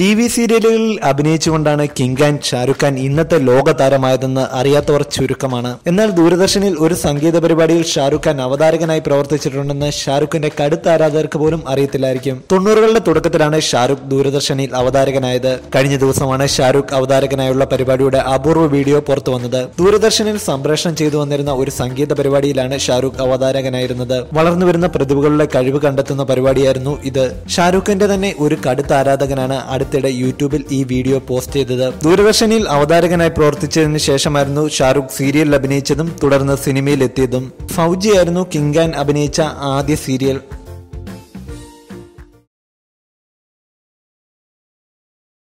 TV സീരിയലുകളിൽ അഭിനയിച്ചുകൊണ്ടാണ് king and Shahrukh Khan ഇന്നത്തെ ലോക താരമായതെന്ന് അറിയാത്തവർ ചുരുക്കമാണ്. എന്നാൽ ദൂരദർശനിൽ ഒരു സംഗീത പരിപാടിയിൽ ഷാരൂഖ് ഖാൻ അവതാരകനായി പ്രവർത്തിച്ചിട്ടുണ്ടെന്ന് ഷാരൂഖിന്റെ കടുത്ത ആരാധകർക്ക് പോലും അറിയത്തില്ലായിരിക്കും. 90കളുടെ തുടക്കത്തിലാണ് ഷാരൂഖ് ദൂരദർശനിൽ അവതാരകനായത്. കഴിഞ്ഞ ദിവസമാണ് ഷാരൂഖ് അവതാരകനായുള്ള പരിപാടിയുടെ അപൂർവ വീഡിയോ പുറത്തു വന്നത്. ദൂരദർശനിൽ സംപ്രേഷണം ചെയ്തു വന്നിരുന്ന ഒരു സംഗീത പരിപാടിയിലാണ് ഷാരൂഖ് അവതാരകനായിരുന്നത്. വളർന്നുവരുന്ന പ്രതിഭകളുടെ കഴിവ് കണ്ടെത്തുന്ന പരിപാടിയായിരുന്നു ഇത്. ഷാരൂഖിന്റെ തന്നെ ഒരു കടുത്ത ആരാധകനാണ് അടുത്തിടെ യൂട്യൂബിൽ ഈ വീഡിയോ പോസ്റ്റ് ചെയ്തത്. ദൂരദർശനിൽ അവതാരകനായി പ്രവർത്തിച്ചതിന് ശേഷമായിരുന്നു ഷാരൂഖ് സീരിയലിൽ അഭിനയിച്ചതും തുടർന്ന് സിനിമയിൽ എത്തിയതും. ഫൗജി ആയിരുന്നു കിങ് ആൻഡ് അഭിനയിച്ച ആദ്യ സീരിയൽ.